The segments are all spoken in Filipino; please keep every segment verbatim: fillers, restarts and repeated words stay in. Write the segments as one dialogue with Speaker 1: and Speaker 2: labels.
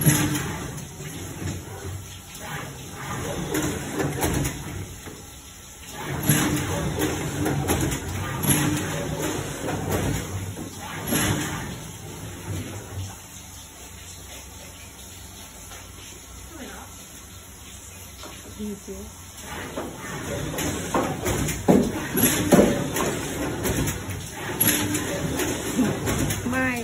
Speaker 1: Thank you. Bye.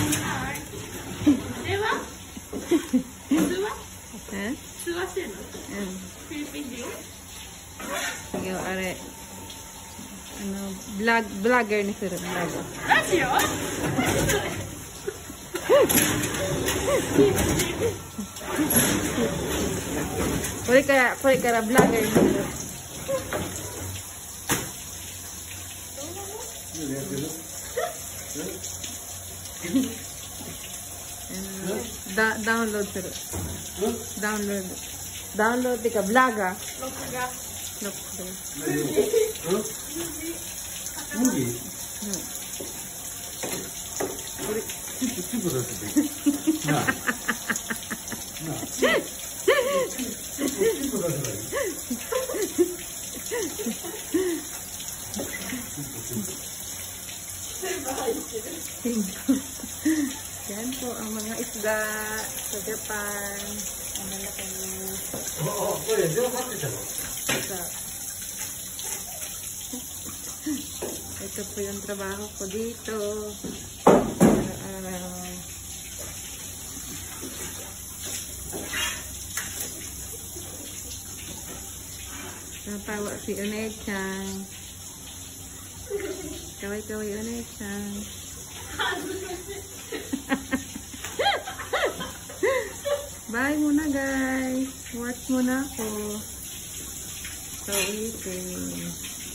Speaker 2: Diba? Diba?
Speaker 1: Eh?
Speaker 2: Diba sino?
Speaker 1: Um,
Speaker 2: Philippine Jew?
Speaker 1: Sige, are. Ano, vlog, vlogger ni Sir. Vlogger.
Speaker 2: That's yun?
Speaker 1: Pwede ka, pwede ka na vlogger ni Sir. Da download Sir. Download. Download di ka vlogger.
Speaker 2: Lokaga.
Speaker 1: Look.
Speaker 3: Movie?
Speaker 1: Hmm.
Speaker 3: Tipo da T V. No. No. Tipo da T V.
Speaker 1: Yan po ang mga isda sa Japan. Ang malaki niya.
Speaker 3: Oh, oh, oye, yo no sé.
Speaker 1: Ito po yung trabaho ko dito. Araw-araw. Napawa si Unechan. Kaway-kaway Unechan. Bye muna guys. Watch muna ako. So eating.